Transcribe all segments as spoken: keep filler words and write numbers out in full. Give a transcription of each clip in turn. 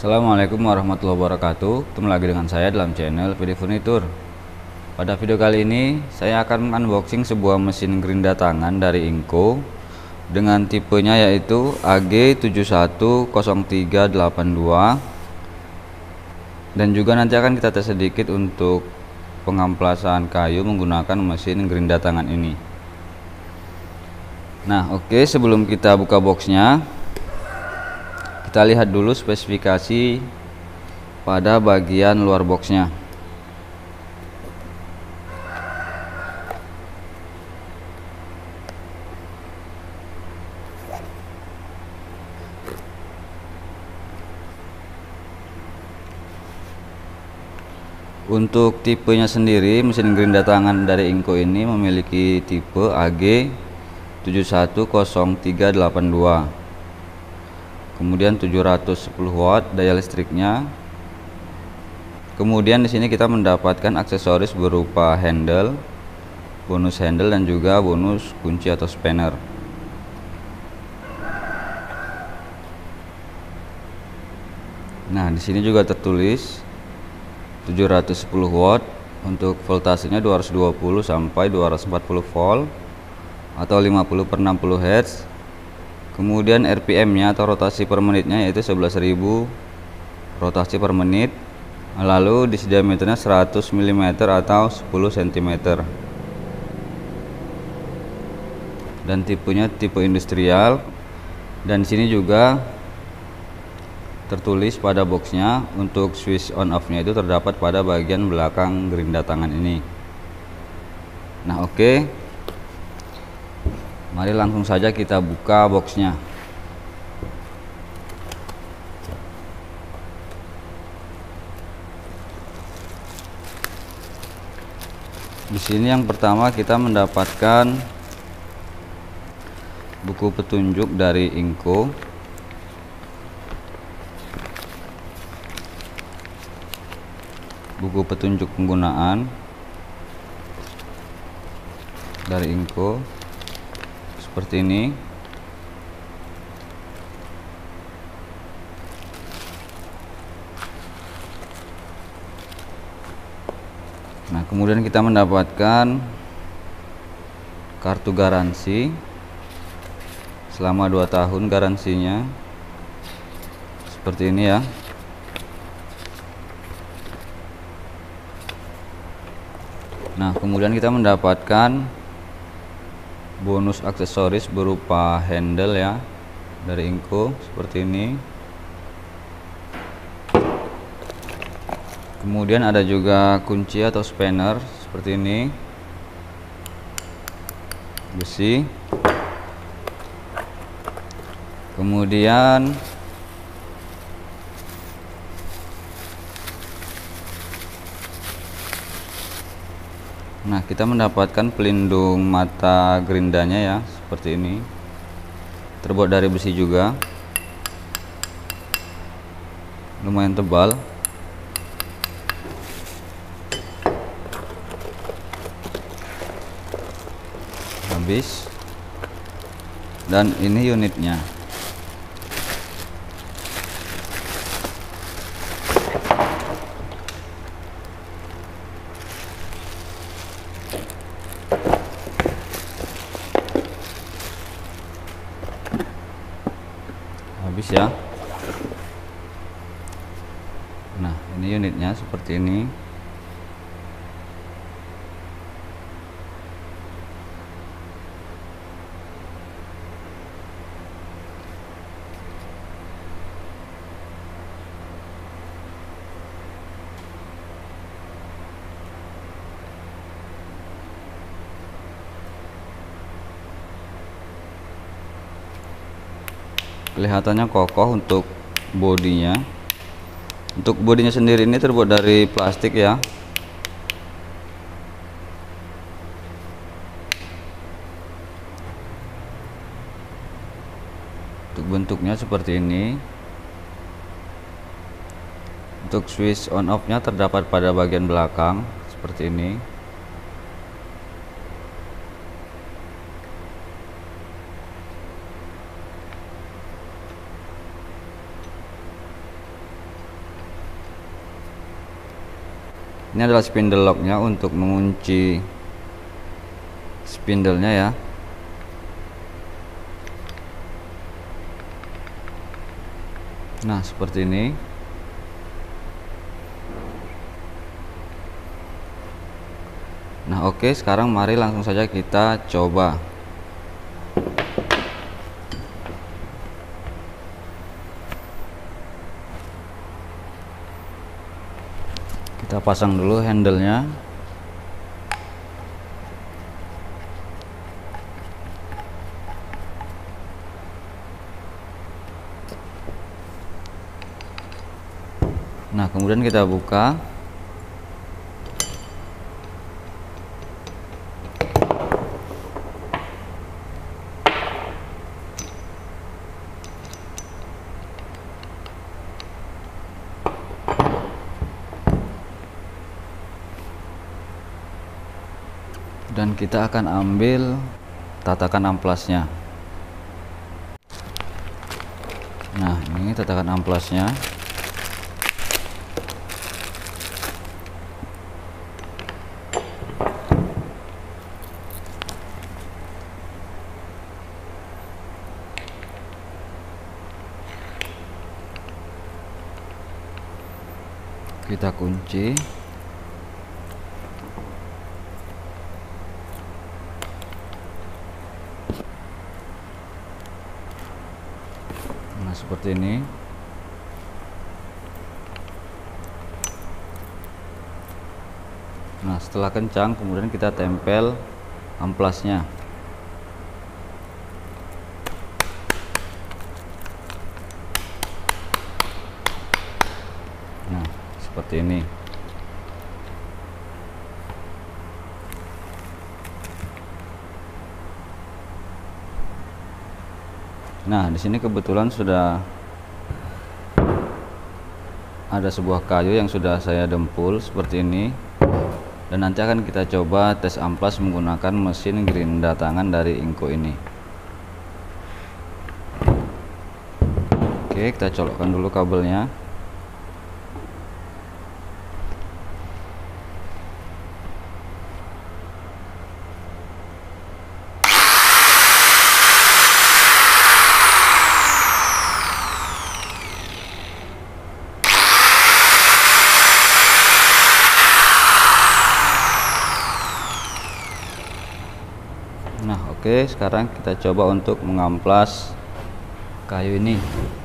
Assalamualaikum warahmatullahi wabarakatuh. Ketemu lagi dengan saya dalam channel Vidi Furniture. Pada video kali ini saya akan unboxing sebuah mesin gerinda tangan dari Inco dengan tipenya yaitu A G tujuh satu nol tiga delapan dua, dan juga nanti akan kita tes sedikit untuk pengamplasan kayu menggunakan mesin gerinda tangan ini. Nah, oke, sebelum kita buka boxnya, kita lihat dulu spesifikasi pada bagian luar boxnya. Untuk tipenya sendiri, mesin gerinda tangan dari Inco ini memiliki tipe A G tujuh satu nol tiga delapan dua. Kemudian tujuh ratus sepuluh watt daya listriknya. Kemudian di sini kita mendapatkan aksesoris berupa handle, bonus handle, dan juga bonus kunci atau spanner. Nah, di sini juga tertulis tujuh ratus sepuluh watt, untuk voltasenya dua ratus dua puluh sampai dua ratus empat puluh volt atau lima puluh per enam puluh hertz. Kemudian R P M-nya atau rotasi per menitnya yaitu sebelas ribu rotasi per menit. Lalu di diameternya seratus milimeter atau sepuluh sentimeter. Dan tipenya tipe industrial. Dan di sini juga tertulis pada boxnya untuk switch on off-nya itu terdapat pada bagian belakang gerinda tangan ini. Nah, oke. Okay. Mari langsung saja kita buka boxnya. Di sini yang pertama kita mendapatkan buku petunjuk dari Inco. Buku petunjuk penggunaan dari Inco seperti ini. Nah, kemudian kita mendapatkan kartu garansi selama dua tahun garansinya seperti ini ya. Nah, kemudian kita mendapatkan bonus aksesoris berupa handle ya dari Inco seperti ini. Kemudian ada juga kunci atau spanner seperti ini, besi. Kemudian nah, kita mendapatkan pelindung mata gerindanya ya, seperti ini. Terbuat dari besi juga. Lumayan tebal. Habis. Dan ini unitnya. Habis ya. Nah, ini unitnya seperti ini. Kelihatannya kokoh untuk bodinya. Untuk bodinya sendiri ini terbuat dari plastik ya. Untuk bentuknya seperti ini. Untuk switch on off nya terdapat pada bagian belakang seperti ini. Ini adalah spindle locknya untuk mengunci spindlenya ya. Nah, seperti ini. Nah, oke, sekarang mari langsung saja kita coba. Kita pasang dulu handle-nya. Nah, kemudian kita buka. Dan kita akan ambil tatakan amplasnya. Nah, ini tatakan amplasnya. Kita kunci. Nah, seperti ini. Nah, setelah kencang kemudian kita tempel amplasnya. Nah, seperti ini. Nah, di sini kebetulan sudah ada sebuah kayu yang sudah saya dempul seperti ini. Dan nanti akan kita coba tes amplas menggunakan mesin gerinda tangan dari Inco ini. Oke, kita colokkan dulu kabelnya. Nah, oke, sekarang kita coba untuk mengamplas kayu ini.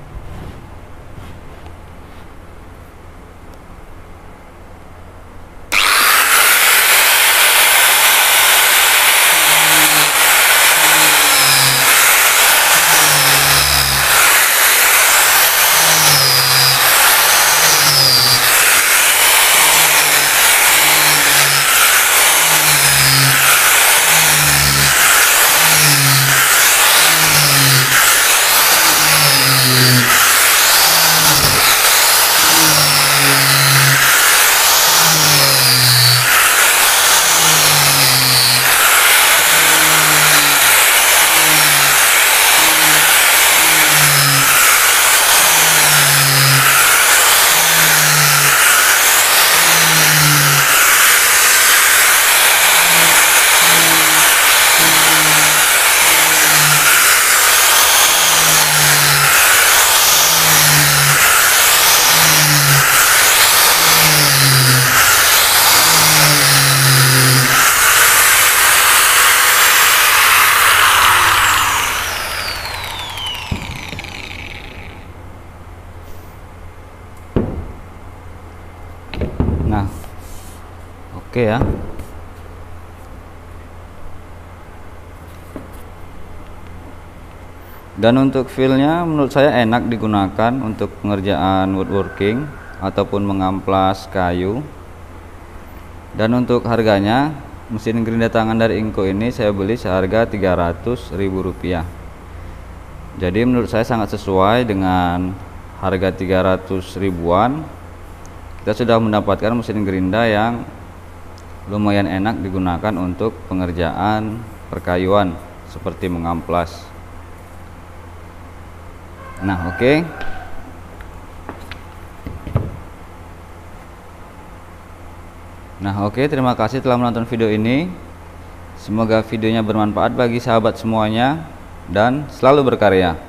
Nah, oke ya. Dan untuk feelnya menurut saya enak digunakan untuk pengerjaan woodworking ataupun mengamplas kayu. Dan untuk harganya, mesin gerinda tangan dari Inco ini saya beli seharga tiga ratus ribu rupiah. Jadi menurut saya sangat sesuai dengan harga tiga ratus ribuan. Kita sudah mendapatkan mesin gerinda yang lumayan enak digunakan untuk pengerjaan perkayuan seperti mengamplas. Nah, oke. Okay. Nah, oke, terima kasih telah menonton video ini. Semoga videonya bermanfaat bagi sahabat semuanya dan selalu berkarya.